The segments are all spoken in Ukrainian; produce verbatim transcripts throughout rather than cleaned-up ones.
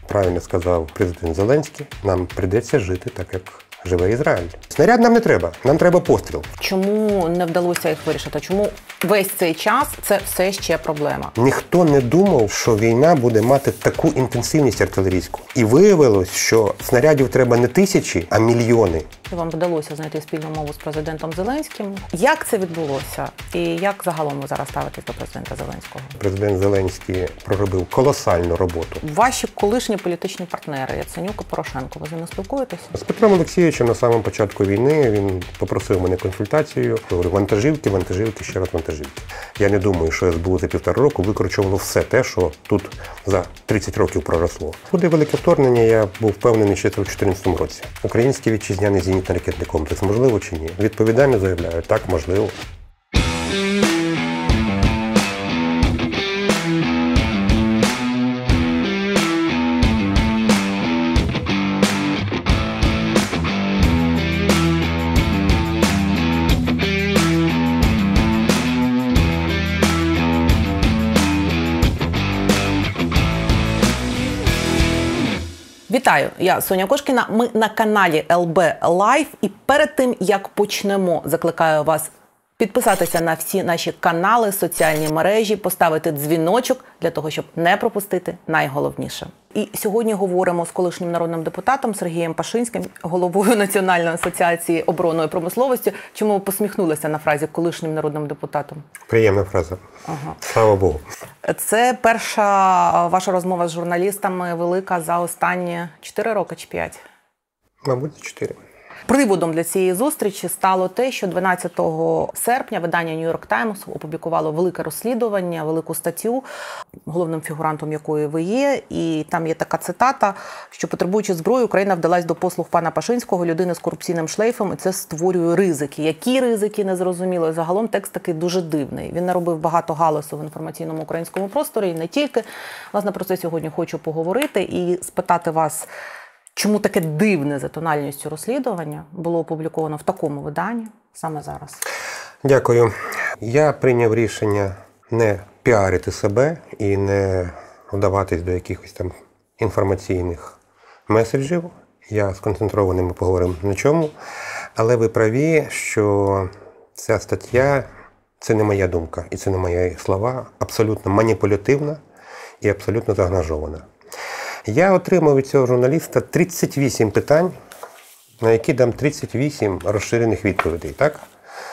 правильно сказав президент Зеленський, нам прийдеться жити так, як живе Ізраїль. Снаряд нам не треба, нам треба постріл. Чому не вдалося їх вирішити? Чому весь цей час це все ще проблема? Ніхто не думав, що війна буде мати таку інтенсивність артилерійську. І виявилось, що снарядів треба не тисячі, а мільйони. Вам вдалося знайти спільну мову з президентом Зеленським. Як це відбулося? І як загалом ви зараз ставитесь до президента Зеленського? Президент Зеленський проробив колосальну роботу. Ваші колишні політичні партнери Яценюк і Порошенко, ви з ними спілкуєтесь? З Петром Олексійовичем на самому початку війни він попросив мене консультацію. Говорю, вантажівки, вантажівки, ще раз вантажівки. Я не думаю, що ес бе у за півтора року викорчувало все те, що тут за тридцять років проросло. Буде велике вторгнення, я був впевнений ще в дві тисячі чотирнадцятому році. Український вітчизняний зенітно-ракетний комплекс можливо чи ні? Відповідально заявляю, так, можливо. Вітаю, я Соня Кошкіна. Ми на каналі ел бе Live. І перед тим, як почнемо, закликаю вас підписатися на всі наші канали, соціальні мережі, поставити дзвіночок для того, щоб не пропустити найголовніше. І сьогодні говоримо з колишнім народним депутатом Сергієм Пашинським, головою Національної асоціації оборонної промисловості. Чому ви посміхнулися на фразі «колишнім народним депутатом»? Приємна фраза. Ага. Слава Богу. Це перша ваша розмова з журналістами велика за останні чотири роки чи п'ять? Мабуть, чотири. Приводом для цієї зустрічі стало те, що дванадцятого серпня видання New York Times опублікувало велике розслідування, велику статтю, головним фігурантом якої ви є. І там є така цитата, що потребуючи зброї, Україна вдалась до послуг пана Пашинського, людини з корупційним шлейфом, і це створює ризики. Які ризики, незрозуміло. І загалом текст такий дуже дивний. Він наробив багато галасу в інформаційному українському просторі, і не тільки. Власне, про це сьогодні хочу поговорити і спитати вас, чому таке дивне за тональністю розслідування було опубліковано в такому виданні саме зараз? Дякую. Я прийняв рішення не піарити себе і не вдаватись до якихось там інформаційних меседжів. Я сконцентрований, ми поговоримо на чому. Але ви праві, що ця стаття – це не моя думка і це не мої слова, абсолютно маніпулятивна і абсолютно заангажована. Я отримав від цього журналіста тридцять вісім питань, на які дам тридцять вісім розширених відповідей, так?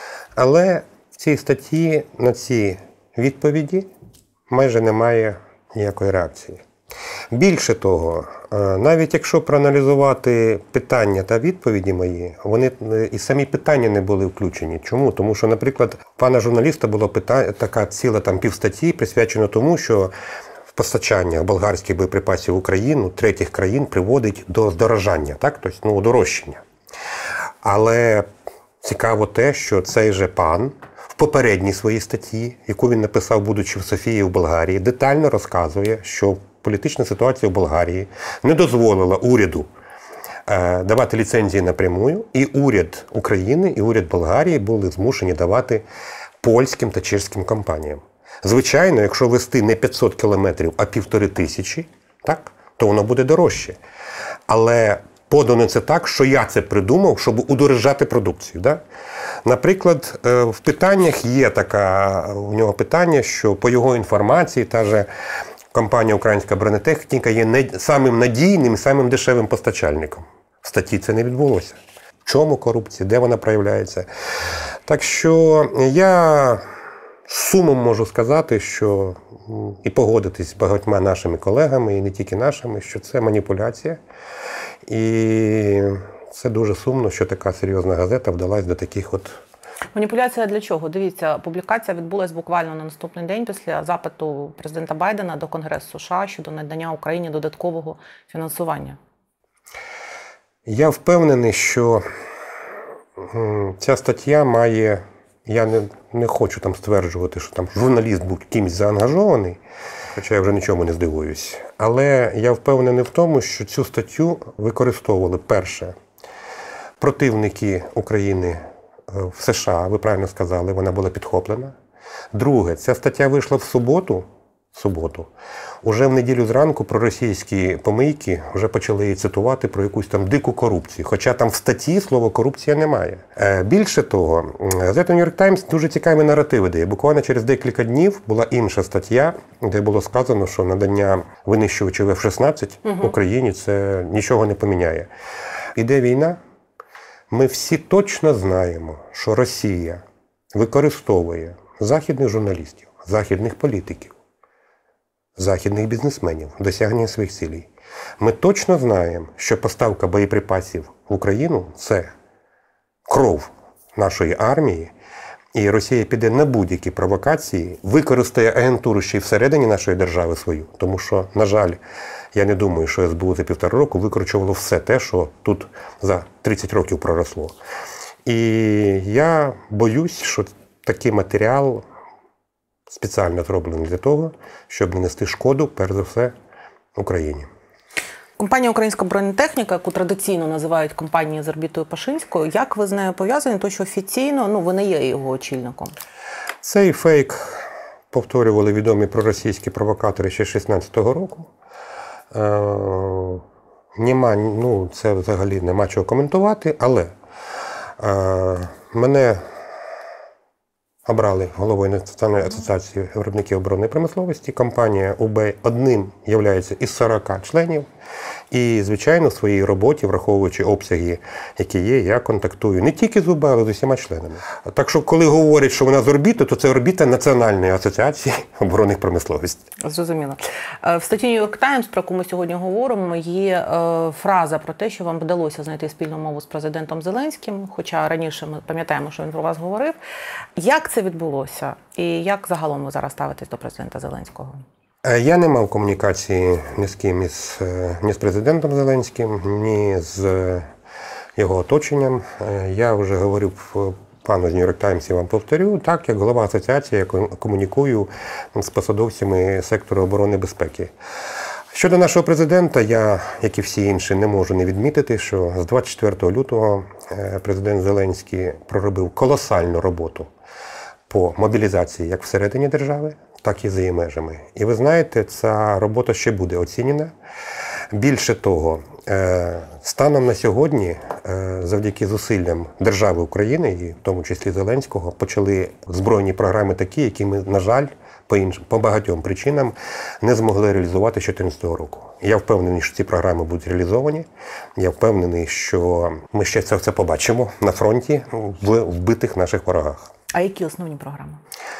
Але в цій статті на ці відповіді майже немає ніякої реакції. Більше того, навіть якщо проаналізувати питання та відповіді мої, вони і самі питання не були включені. Чому? Тому що, наприклад, у пана журналіста була питання, така ціла там півстатті, присвячена тому, що постачання болгарських боєприпасів в Україну третіх країн приводить до здорожання, так? Тобто, ну, дорожчання. Але цікаво те, що цей же пан в попередній своїй статті, яку він написав, будучи в Софії в Болгарії, детально розказує, що політична ситуація в Болгарії не дозволила уряду е, давати ліцензії напрямую, і уряд України, і уряд Болгарії були змушені давати польським та чеським компаніям. Звичайно, якщо вести не п'ятсот кілометрів, а півтори тисячі, так, то воно буде дорожче. Але подано це так, що я це придумав, щоб удорожати продукцію. Да? Наприклад, в питаннях є така, у нього питання, що по його інформації, та же компанія «Українська бронетехніка» є самим надійним і самим дешевим постачальником. В статті це не відбулося. В чому корупція, де вона проявляється? Так що я з сумом можу сказати, що і погодитись з багатьма нашими колегами, і не тільки нашими, що це маніпуляція. І це дуже сумно, що така серйозна газета вдалась до таких от... Маніпуляція для чого? Дивіться, публікація відбулась буквально на наступний день після запиту президента Байдена до Конгресу США щодо надання Україні додаткового фінансування. Я впевнений, що ця стаття має... Я не, не хочу там стверджувати, що там журналіст був кимось заангажований, хоча я вже нічому не здивуюсь. Але я впевнений в тому, що цю статтю використовували, перше, противники України в США, ви правильно сказали, вона була підхоплена. Друге, ця стаття вийшла в суботу, суботу. Уже в неділю зранку про російські помийки вже почали її цитувати про якусь там дику корупцію. Хоча там в статті слово «корупція» немає. Більше того, газета «Нью-Йорк Таймс» дуже цікаві наративи дає. Буквально через декілька днів була інша стаття, де було сказано, що надання винищувачів еф шістнадцять угу. Україні це нічого не поміняє. Іде війна. Ми всі точно знаємо, що Росія використовує західних журналістів, західних політиків, західних бізнесменів в досягненні своїх цілей. Ми точно знаємо, що поставка боєприпасів в Україну – це кров нашої армії, і Росія піде на будь-які провокації, використає агентуру ще й всередині нашої держави свою, тому що, на жаль, я не думаю, що ес бе у за півтора року викручувало все те, що тут за тридцять років проросло. І я боюсь, що такий матеріал спеціально зроблений для того, щоб нанести шкоду, перш за все, Україні. Компанія «Українська бронетехніка», яку традиційно називають компанією з орбітою Пашинською, як ви з нею пов'язані, то що офіційно, ну, ви не є його очільником? Цей фейк повторювали відомі проросійські провокатори ще шістнадцятого року. Е, нема, ну, це взагалі нема чого коментувати, але е, мене обрали головою Національної асоціації виробників оборонної промисловості. Компанія УБ одним є із сорока членів. І, звичайно, в своїй роботі, враховуючи обсяги, які є, я контактую не тільки з УБ, але з усіма членами. Так що, коли говорять, що вона з орбіти, то це орбіта Національної асоціації оборонних промисловостей. Зрозуміло. В статті «Нью-Йорк Таймс», про яку ми сьогодні говоримо, є фраза про те, що вам вдалося знайти спільну мову з президентом Зеленським, хоча раніше ми пам'ятаємо, що він про вас говорив. Як це відбулося? І як загалом ви зараз ставитесь до президента Зеленського? Я не мав комунікації ні з ким, із, ні з президентом Зеленським, ні з його оточенням. Я вже говорив пану з «Нью-Йорк Таймс» і вам повторю, так, як голова асоціації, я комунікую з посадовцями сектору оборони і безпеки. Щодо нашого президента, я, як і всі інші, не можу не відмітити, що з двадцять четвертого лютого президент Зеленський проробив колосальну роботу по мобілізації як всередині держави, так і за її межами. І ви знаєте, ця робота ще буде оцінена. Більше того, станом на сьогодні, завдяки зусиллям держави України, і в тому числі Зеленського, почали збройні програми такі, які ми, на жаль, по, інш... по багатьом причинам не змогли реалізувати з дві тисячі чотирнадцятого року. Я впевнений, що ці програми будуть реалізовані. Я впевнений, що ми ще це все побачимо на фронті в вбитих наших ворогах. А які основні програми?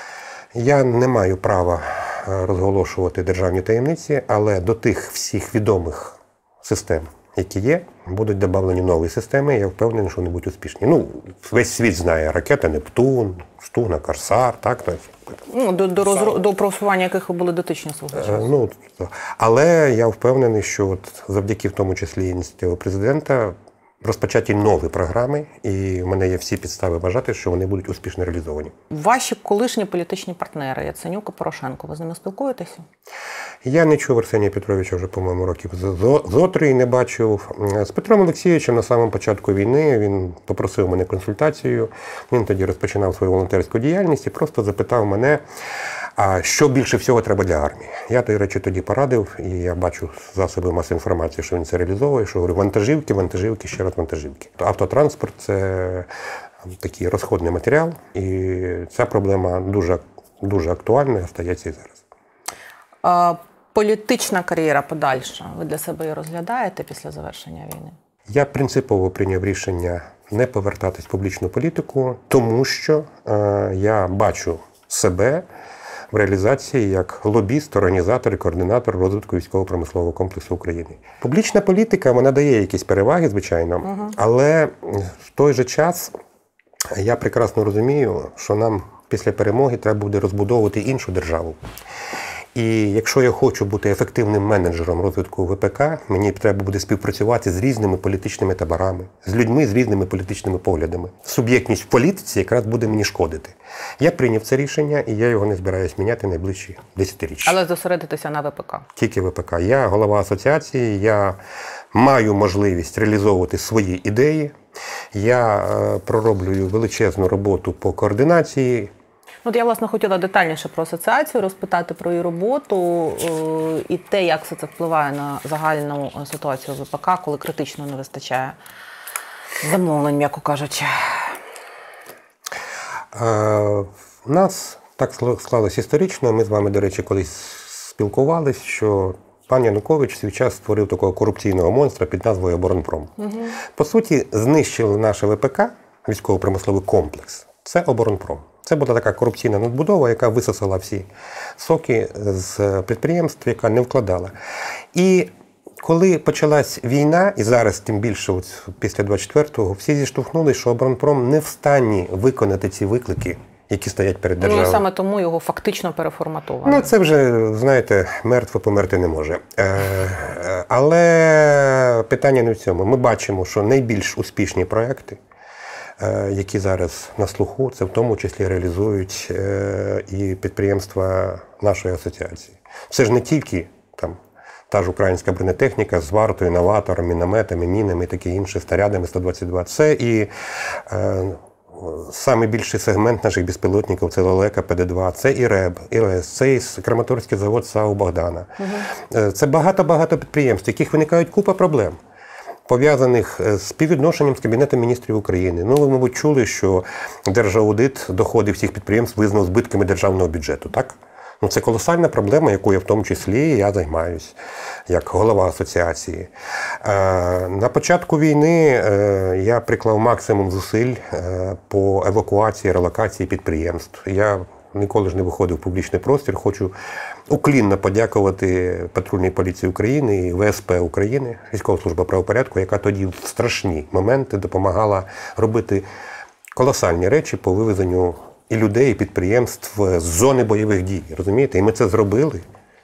Я не маю права розголошувати державні таємниці, але до тих всіх відомих систем, які є, будуть додавлені нові системи, я впевнений, що вони будуть успішні. Ну, весь світ знає ракета «Нептун», «Стугна», «Корсар», так? Ну, до, до, розро... до просування яких ви були дотичні свого часу. Ну, але я впевнений, що от завдяки в тому числі ініціативі президента розпочаті нові програми, і в мене є всі підстави вважати, що вони будуть успішно реалізовані. Ваші колишні політичні партнери Яценюк і Порошенко, ви з ними спілкуєтеся? Я не чув Арсенія Петровича вже, по-моєму, років зо три не бачив. З Петром Олексійовичем на самому початку війни він попросив мене консультацію. Він тоді розпочинав свою волонтерську діяльність і просто запитав мене, а що більше всього треба для армії. Я, до речі, тоді порадив, і я бачу засоби масової інформації, що він це реалізовує, що говорю, вантажівки, вантажівки, ще раз вантажівки. Автотранспорт – це такий розходний матеріал, і ця проблема дуже, дуже актуальна і остається і зараз. А, політична кар'єра подальша, ви для себе її розглядаєте після завершення війни? Я принципово прийняв рішення не повертатись в публічну політику, тому що е, я бачу себе в реалізації як лобіст, організатор і координатор розвитку військово-промислового комплексу України. Публічна політика, вона дає якісь переваги, звичайно, uh-huh. але в той же час я прекрасно розумію, що нам після перемоги треба буде розбудовувати іншу державу. І якщо я хочу бути ефективним менеджером розвитку ве пе ка, мені треба буде співпрацювати з різними політичними таборами, з людьми з різними політичними поглядами. Суб'єктність в політиці якраз буде мені шкодити. Я прийняв це рішення, і я його не збираюсь міняти найближчі десятиріччя. Але зосередитися на ве пе ка? Тільки ве пе ка. Я голова асоціації, я маю можливість реалізовувати свої ідеї, я пророблюю величезну роботу по координації. От я, власне, хотіла детальніше про асоціацію розпитати, про її роботу е, і те, як все це впливає на загальну ситуацію в ВПК, коли критично не вистачає замовлень, м'яко кажучи. Е, у нас так склалось історично. Ми з вами, до речі, колись спілкувались, що пан Янукович в свій час створив такого корупційного монстра під назвою Оборонпром. Угу. По суті, знищили наше ВПК, військово-промисловий комплекс. Це Оборонпром. Це була така корупційна надбудова, яка висосала всі соки з підприємств, яка не вкладала. І коли почалась війна, і зараз тим більше от після двадцять четвертого, всі зіштовхнулися, що Оборонпром не в стані виконати ці виклики, які стоять перед державою. Ну, саме тому його фактично переформатували. Ну, це вже, знаєте, мертво померти не може. Е, але питання не в цьому. Ми бачимо, що найбільш успішні проекти, е, які зараз на слуху, це в тому числі реалізують е, і підприємства нашої асоціації. Це ж не тільки там та ж українська бронетехніка з вартою, новаторами, наметами, мінами і таке інше, снарядами сто двадцять два. Це і е, Саме більший сегмент наших безпілотників – це Лелека, Пе Де два, це і РЕБ, і РЕС, це і Краматорський завод САУ Богдана. Угу. Це багато-багато підприємств, в яких виникають купа проблем, пов'язаних з співвідношенням з Кабінетом міністрів України. Ну, ви, мабуть, чули, що Держаудит доходи всіх підприємств визнав збитками державного бюджету, так? Ну, це колосальна проблема, якою в тому числі я займаюся, як голова асоціації. На початку війни я приклав максимум зусиль по евакуації, релокації підприємств. Я ніколи ж не виходив в публічний простір. Хочу уклінно подякувати Патрульній поліції України і Ве Ес Пе України, Військова служба правопорядку, яка тоді в страшні моменти допомагала робити колосальні речі по вивезенню і людей, і підприємств з зони бойових дій. Розумієте? І ми це зробили,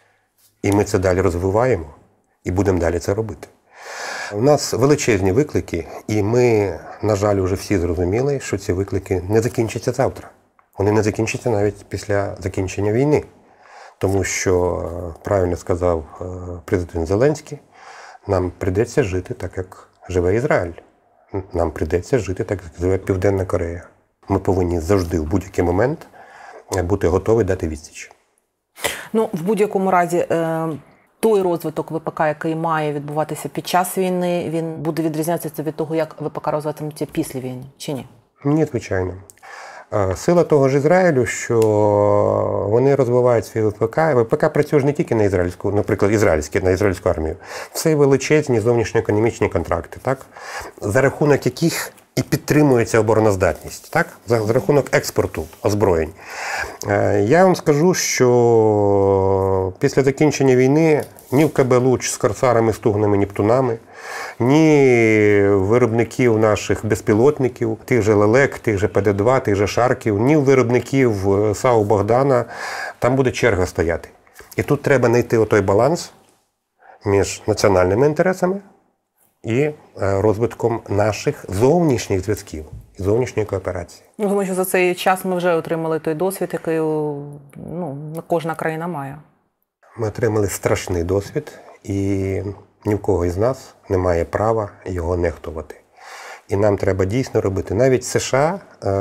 і ми це далі розвиваємо, і будемо далі це робити. У нас величезні виклики, і ми, на жаль, вже всі зрозуміли, що ці виклики не закінчаться завтра. Вони не закінчаться навіть після закінчення війни. Тому що, правильно сказав президент Зеленський, нам прийдеться жити так, як живе Ізраїль. Нам прийдеться жити так, як живе Південна Корея. Ми повинні завжди, в будь-який момент, бути готові дати відсіч. Ну, в будь-якому разі, той розвиток Ве Пе Ка, який має відбуватися під час війни, він буде відрізнятися від того, як Ве Пе Ка розвиватиметься після війни, чи ні? Ні, звичайно. Сила того ж Ізраїлю, що вони розвивають свій Ве Пе Ка. Ве Пе Ка працює ж не тільки на ізраїльську, наприклад, ізраїльську, на ізраїльську армію. Це величезні зовнішньоекономічні контракти, так? За рахунок яких і підтримується обороноздатність, так? За, за рахунок експорту озброєнь. Я вам скажу, що після закінчення війни ні в Ка Бе Луч з корсарами, стугнами, Нептунами, ні виробників наших безпілотників, тих же Лелек, тих же Пе Де два, тих же Шарків, ні виробників САУ Богдана, там буде черга стояти. І тут треба знайти отой баланс між національними інтересами і розвитком наших зовнішніх зв'язків і зовнішньої кооперації. Ну, тому що за цей час ми вже отримали той досвід, який, ну, кожна країна має. Ми отримали страшний досвід, і ні в кого із нас немає права його нехтувати. І нам треба дійсно робити. Навіть США,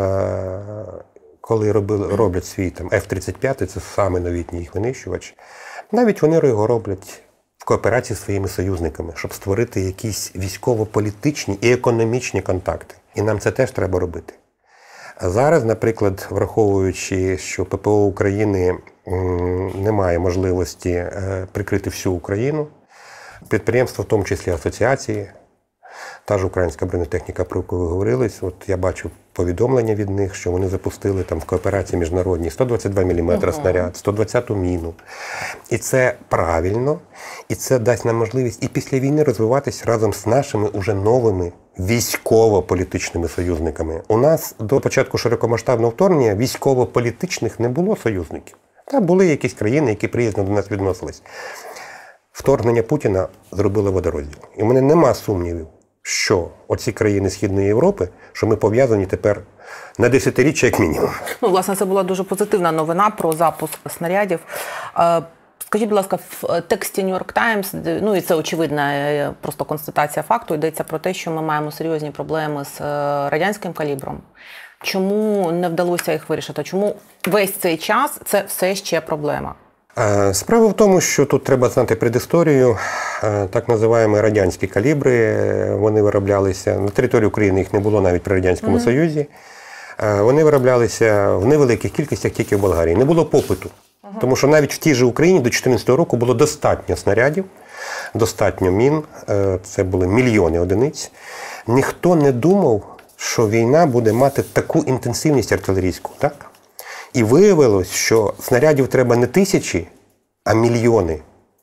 коли робили, роблять свій там Еф тридцять п'ять, це саме новітній їх винищувач, навіть вони його роблять в кооперації з своїми союзниками, щоб створити якісь військово-політичні і економічні контакти. І нам це теж треба робити. А зараз, наприклад, враховуючи, що Пе Пе О України немає можливості прикрити всю Україну, підприємства, в тому числі асоціації, та ж українська бронетехніка, про яку ви говорили, от я бачу повідомлення від них, що вони запустили там в кооперації міжнародній сто двадцять два міліметри uh-huh. снаряд, сто двадцяту міну. І це правильно, і це дасть нам можливість і після війни розвиватися разом з нашими уже новими військово-політичними союзниками. У нас до початку широкомасштабного вторгнення військово-політичних не було союзників. Та були якісь країни, які приязно до нас відносились. Вторгнення Путіна зробило водорозділ. І в мене нема сумнівів, що оці країни Східної Європи, що ми пов'язані тепер на десятиріччя як мінімум. Ну, власне, це була дуже позитивна новина про запуск снарядів. Скажіть, будь ласка, в тексті Нью-Йорк Таймс, ну і це очевидна просто констатація факту, йдеться про те, що ми маємо серйозні проблеми з радянським калібром. Чому не вдалося їх вирішити? Чому весь цей час це все ще проблема? Справа в тому, що тут треба знати предісторію. Так називаємо радянські калібри, вони вироблялися, на території України їх не було навіть при Радянському mm-hmm. Союзі. Вони вироблялися в невеликих кількостях тільки в Болгарії. Не було попиту. Mm-hmm. Тому що навіть в тій же Україні до дві тисячі чотирнадцятого року було достатньо снарядів, достатньо мін, це були мільйони одиниць. Ніхто не думав, що війна буде мати таку інтенсивність артилерійську, так? І виявилось, що снарядів треба не тисячі, а мільйони.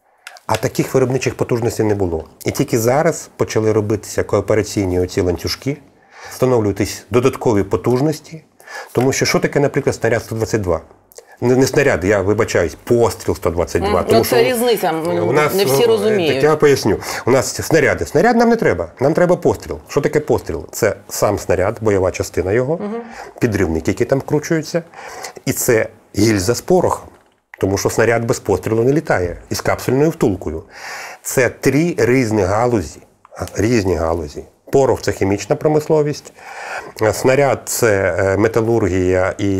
А таких виробничих потужностей не було. І тільки зараз почали робитися коопераційні оці ланцюжки, встановлюватись додаткові потужності. Тому що що таке, наприклад, снаряд сто двадцять два? Не, не снаряд, я вибачаюсь, постріл сто двадцять два. Mm, тому, ну, це що різниця, у нас, не всі розуміють. Так я поясню. У нас снаряди. Снаряд нам не треба, нам треба постріл. Що таке постріл? Це сам снаряд, бойова частина його, mm-hmm. підривник, який там вкручується, і це гільза з порохом. Тому що снаряд без пострілу не літає, із капсульною втулкою. Це три різні галузі, різні галузі. Порох – це хімічна промисловість, снаряд – це металургія і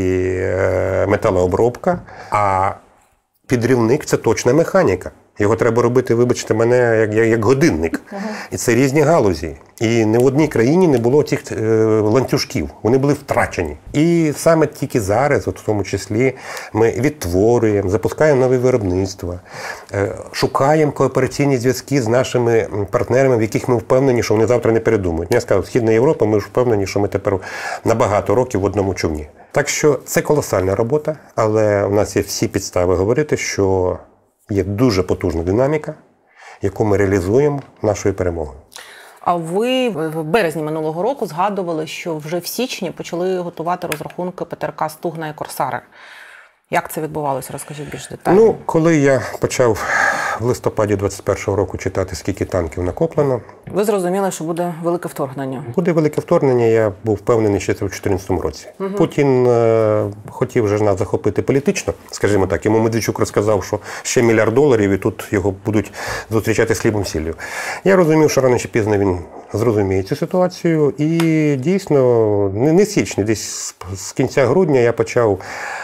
металообробка, а підривник – це точна механіка. Його треба робити, вибачте мене, як, як, як годинник. Ага. І це різні галузі. І не в одній країні не було цих е, ланцюжків. Вони були втрачені. І саме тільки зараз, от в тому числі, ми відтворюємо, запускаємо нові виробництва, е, шукаємо коопераційні зв'язки з нашими партнерами, в яких ми впевнені, що вони завтра не передумають. Я сказав, Східна Європа, ми ж впевнені, що ми тепер на багато років в одному човні. Так що це колосальна робота, але у нас є всі підстави говорити, що є дуже потужна динаміка, яку ми реалізуємо нашою перемогою. А ви в березні минулого року згадували, що вже в січні почали готувати розрахунки ПТРК «Стугна» і «Корсари». Як це відбувалося? Розкажіть більш детально. Ну, коли я почав в листопаді двадцять першого року читати, скільки танків накоплено. Ви зрозуміли, що буде велике вторгнення? Буде велике вторгнення, я був впевнений ще це в дві тисячі чотирнадцятому році. Угу. Путін е, хотів вже нас захопити політично, скажімо так. Йому Медведчук розказав, що ще мільярд доларів і тут його будуть зустрічати з хлібом сіллю. Я розумів, що рано чи пізно він зрозуміє цю ситуацію. І дійсно, не, не січні, десь з кінця грудня я почав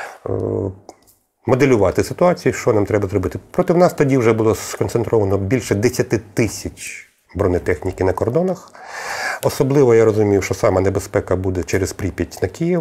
моделювати ситуацію, що нам треба зробити. Проти нас тоді вже було сконцентровано більше десять тисяч бронетехніки на кордонах. Особливо я розумів, що сама небезпека буде через Прип'ять на Київ.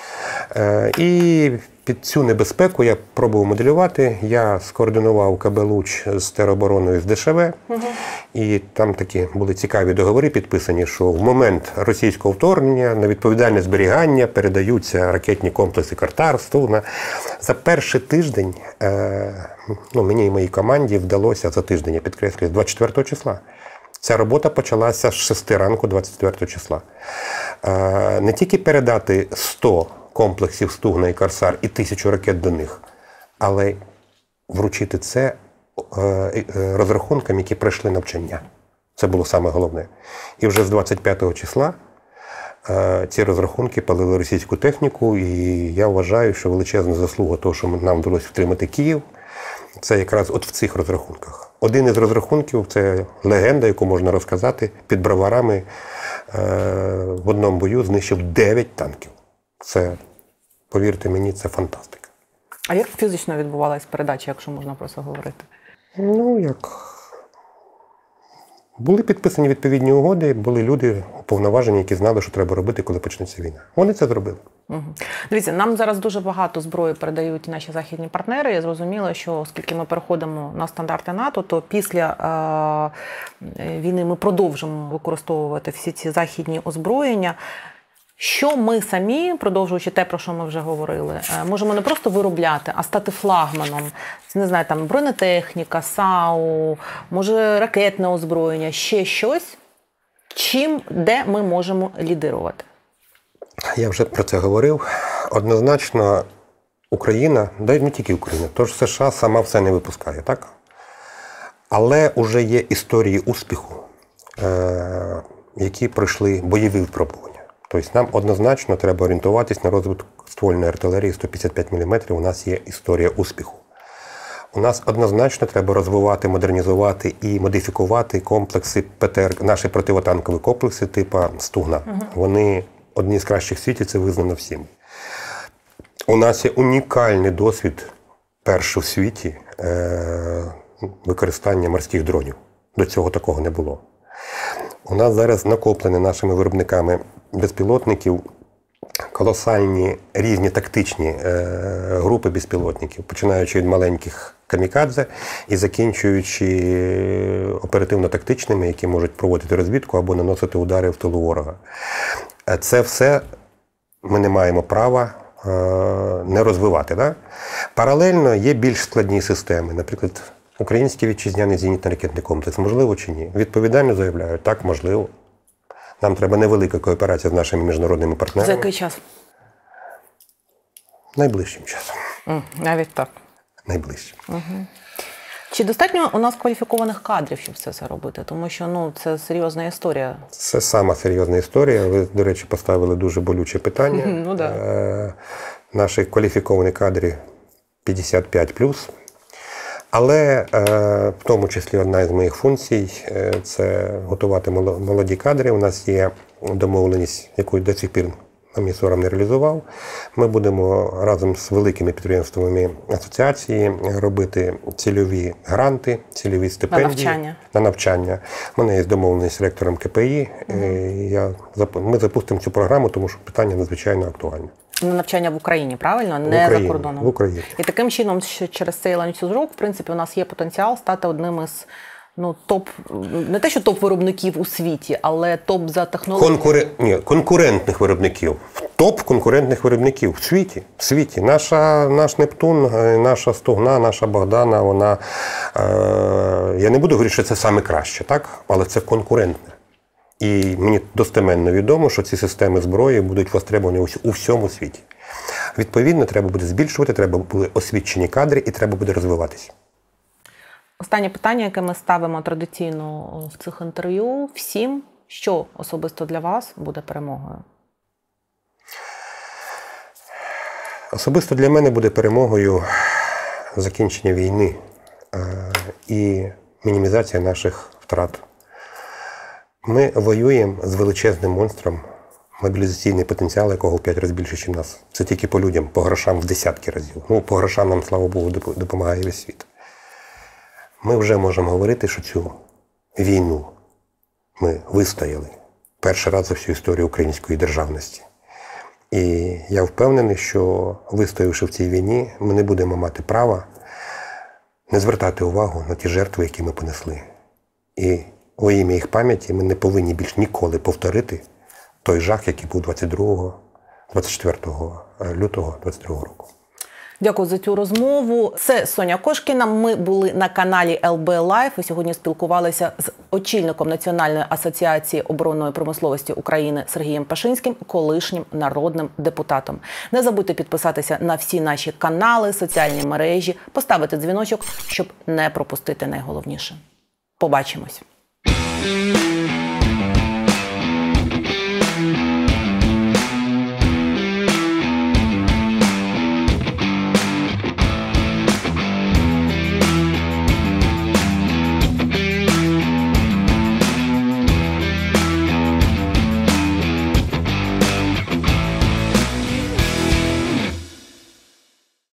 І під цю небезпеку я пробував моделювати. Я скоординував КБ «Луч» з теробороною з ДШВ. Угу. І там такі були цікаві договори підписані, що в момент російського вторгнення на відповідальне зберігання передаються ракетні комплекси «Картар», «Стугна». За перший тиждень, ну, мені і моїй команді вдалося за тиждень, я підкреслюю, з двадцять четвертого числа. Ця робота почалася з шести ранку двадцять четвертого числа. Не тільки передати сто комплексів «Стугна» і «Корсар» і тисячу ракет до них, але вручити це розрахункам, які пройшли навчання. Це було саме головне. І вже з двадцять п'ятого числа ці розрахунки палили російську техніку, і я вважаю, що величезна заслуга того, що нам вдалося втримати Київ, це якраз от в цих розрахунках. Один із розрахунків – це легенда, яку можна розказати, під Броварами в одному бою знищив дев'ять танків. Це, повірте мені, це фантастика. А як фізично відбувалась передача, якщо можна про це говорити? Ну, як... Були підписані відповідні угоди, були люди уповноважені, які знали, що треба робити, коли почнеться війна. Вони це зробили. Угу. Дивіться, нам зараз дуже багато зброї передають наші західні партнери. Я зрозуміла, що оскільки ми переходимо на стандарти НАТО, то після е- війни ми продовжимо використовувати всі ці західні озброєння. Що ми самі, продовжуючи те, про що ми вже говорили, можемо не просто виробляти, а стати флагманом. Це, не знаю, там бронетехніка, САУ, може ракетне озброєння, ще щось, чим, де ми можемо лідирувати? Я вже про це говорив. Однозначно, Україна, да й не тільки Україна, тож США сама все не випускає, так? Але вже є історії успіху, які пройшли бойові випробування. Тобто нам однозначно треба орієнтуватись на розвиток ствольної артилерії сто п'ятдесят п'ять міліметрів. У нас є історія успіху. У нас однозначно треба розвивати, модернізувати і модифікувати комплекси ПТР, наші противотанкові комплекси типу «Стугна». Угу. Вони одні з кращих в світі, це визнано всім. У нас є унікальний досвід, перший в світі, використання морських дронів. До цього такого не було. У нас зараз накоплені нашими виробниками безпілотників колосальні різні тактичні групи безпілотників, починаючи від маленьких камікадзе і закінчуючи оперативно-тактичними, які можуть проводити розвідку або наносити удари в тилу ворога. Це все ми не маємо права не розвивати. Да? Паралельно є більш складні системи. Наприклад, український вітчизняний зенітно-ракетний комплекс. Можливо чи ні? Відповідально заявляю, так, можливо. Нам треба невелика кооперація з нашими міжнародними партнерами. За який час? Найближчим часом. Mm, навіть так. Найближчим. Угу. Чи достатньо у нас кваліфікованих кадрів, щоб це все робити? Тому що ну, це серйозна історія. Це сама серйозна історія. Ви, до речі, поставили дуже болюче питання. Ну, да. Е, наші кваліфіковані кадри п'ятдесят п'ять плюс. Але е, в тому числі одна із моїх функцій е, – це готувати молоді кадри. У нас є домовленість, яку до сих пір на мій сором не реалізував. Ми будемо разом з великими підприємствами асоціації робити цільові гранти, цільові стипендії. На навчання. На навчання. У мене є домовленість з ректором ке пе і. Угу. Я, ми запустимо цю програму, тому що питання надзвичайно актуальне. На навчання в Україні, правильно? Не Україні, за кордоном. В Україні. І таким чином, що через цей ланцюжок, в принципі, у нас є потенціал стати одним із ну, топ, не те, що топ-виробників у світі, але топ за технологіями. Конкурен... Ні, конкурентних виробників. Топ конкурентних виробників в світі. В світі. Наша, наш Нептун, наша Стугна, наша Богдана, вона, е... я не буду говорити, що це саме краще, так? Але це конкурентне. І мені достеменно відомо, що ці системи зброї будуть востребовані у всьому світі. Відповідно, треба буде збільшувати, треба буде освічені кадри і треба буде розвиватися. Останнє питання, яке ми ставимо традиційно в цих інтерв'ю всім, що особисто для вас буде перемогою? Особисто для мене буде перемогою закінчення війни і мінімізація наших втрат. Ми воюємо з величезним монстром, мобілізаційний потенціал якого в п'ять разів більше, ніж нас. Це тільки по людям, по грошам в десятки разів. Ну, по грошам нам, слава Богу, допомагає весь світ. Ми вже можемо говорити, що цю війну ми вистояли перший раз за всю історію української державності. І я впевнений, що вистоявши в цій війні, ми не будемо мати права не звертати увагу на ті жертви, які ми понесли. І во ім'я їх пам'яті ми не повинні більш ніколи повторити той жах, який був двадцять другого - двадцять четвертого лютого двадцять другого року. Дякую за цю розмову. Це Соня Кошкіна. Ми були на каналі ел бе Лайф і сьогодні спілкувалися з очільником Національної асоціації оборонної промисловості України Сергієм Пашинським, колишнім народним депутатом. Не забудьте підписатися на всі наші канали, соціальні мережі, поставити дзвіночок, щоб не пропустити найголовніше. Побачимось! Thank you.